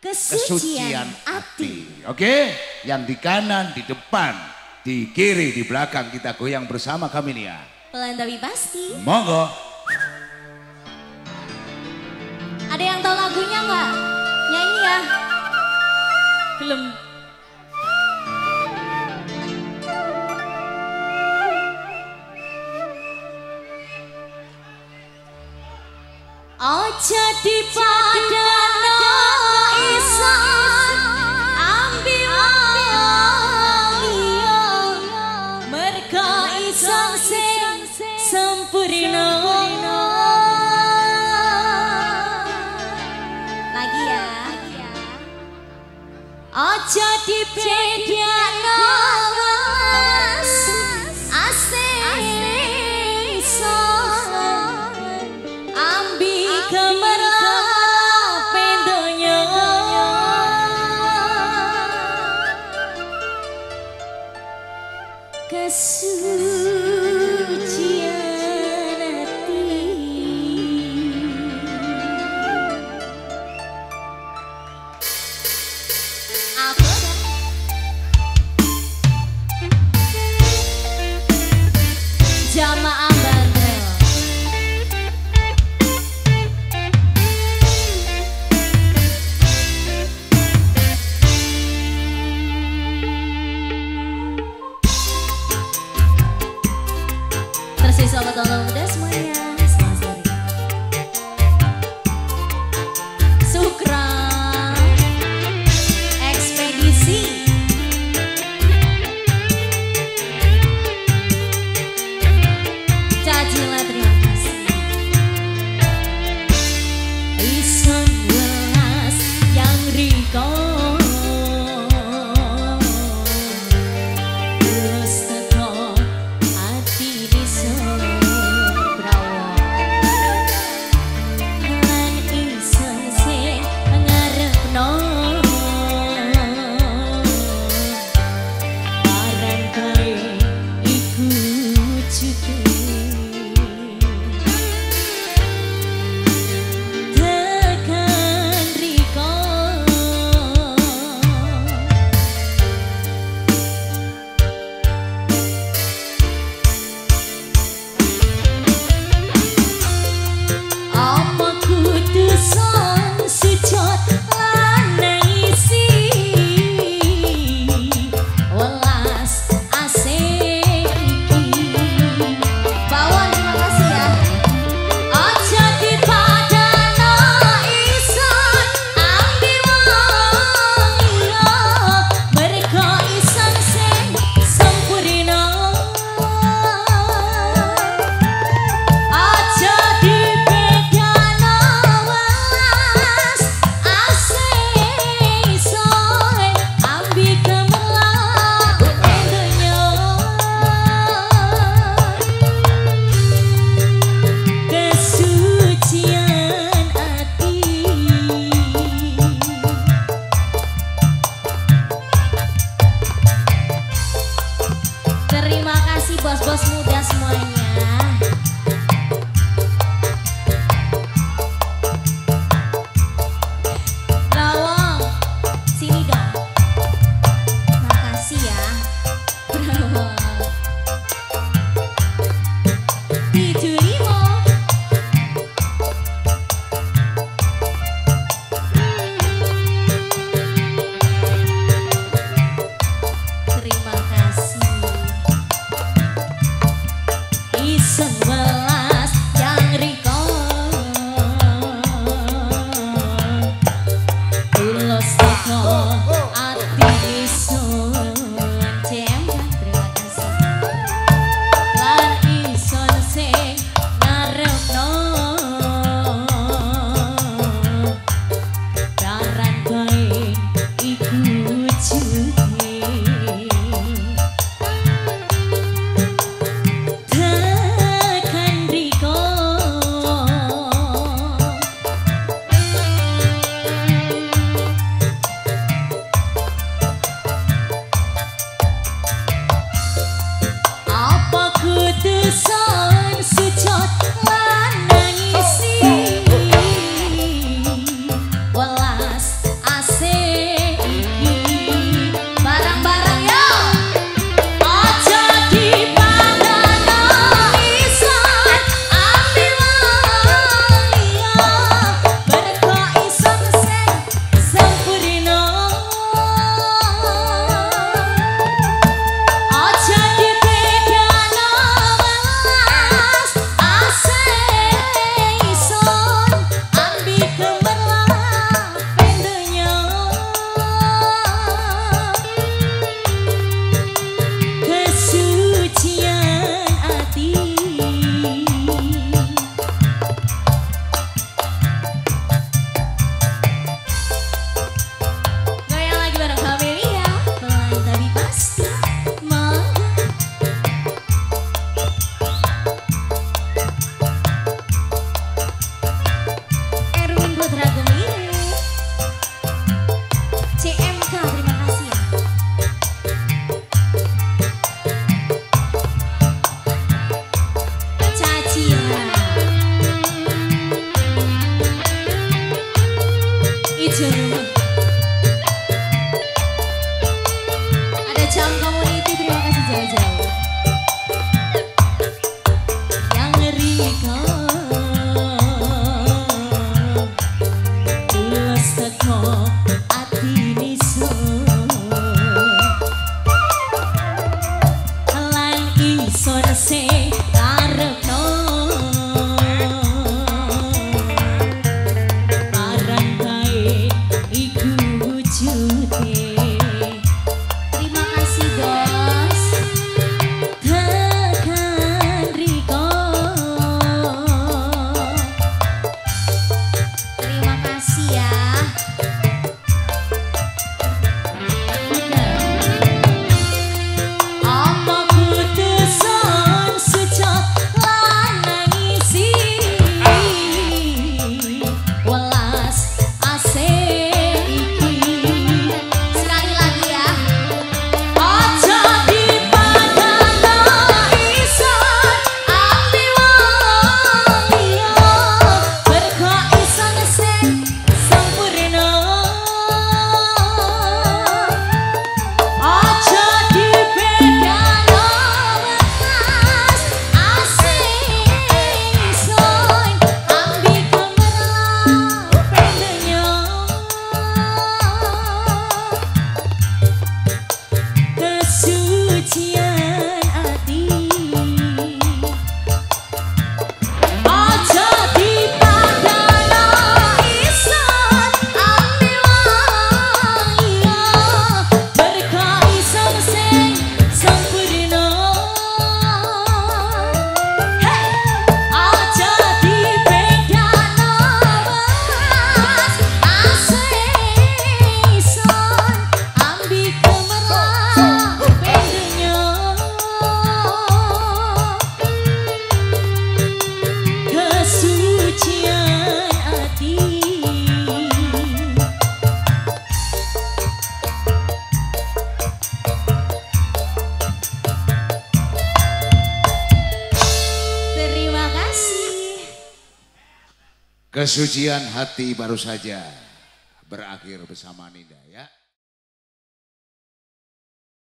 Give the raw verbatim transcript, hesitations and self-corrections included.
kesucian hati. Oke, yang di kanan, di depan, di kiri, di belakang kita goyang bersama Camelia. Pelan tapi pasti. Monggo. Ada yang tahu lagunya nggak? Nyanyi ya. Belum. Aja dipadano isan ambi waliya merga isan sing sempurna. Lagi ya. Aja dibedakno kesucian hati. Apa dah? Jamaah Bandel. Selamat ulang muda semuanya. Selamat sore. Sukra Ekspedisi. Cacila terima kasih. Isan welas yang riko. Bos-bos muda semuanya. Lawang, sini dong. Makasih ya. Bravo. Diterima. Terima kasih. Isan welas yang riko ulos teko ati isun cem. Terima kasih. Lan isun sing ngarepno daran bae iku wujude. Juru. Ada jam community, terima kasih jauh-jauh. Yang riko tulus teko ati niso lan ingsun sing karepno marang kae iku wujude. Terima kasih bos tekan riko. Terima kasih ya. Apa kutusan sucap lan nangisi welas asik iki. Sekali lagi ya. Aja dipadano isan ambi wong liya berko isan sing sempurna. Aja dibedano welas asik isan ambi kemerlang pendenya. Kesucian hati aja dipadano isan ambi wong liya berka isan sing sempurna. Hey! Aja dibedano welas asik isan ambi kemerlang pendenya. Kesucian hati terima kasih. Kesucian hati baru saja berakhir bersama Ninda ya.